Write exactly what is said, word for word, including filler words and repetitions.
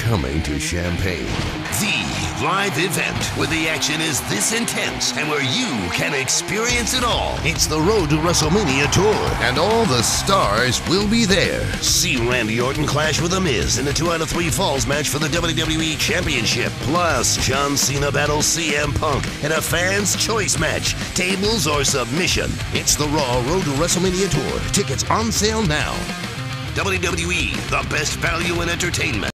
coming to Champaign. The live event where the action is this intense and where you can experience it all. It's the Road to WrestleMania Tour, and all the stars will be there. See Randy Orton clash with The Miz in a two out of three falls match for the W W E Championship. Plus, John Cena battles C M Punk in a fan's choice match, tables or submission. It's the Raw Road to WrestleMania Tour. Tickets on sale now. W W E, the best value in entertainment.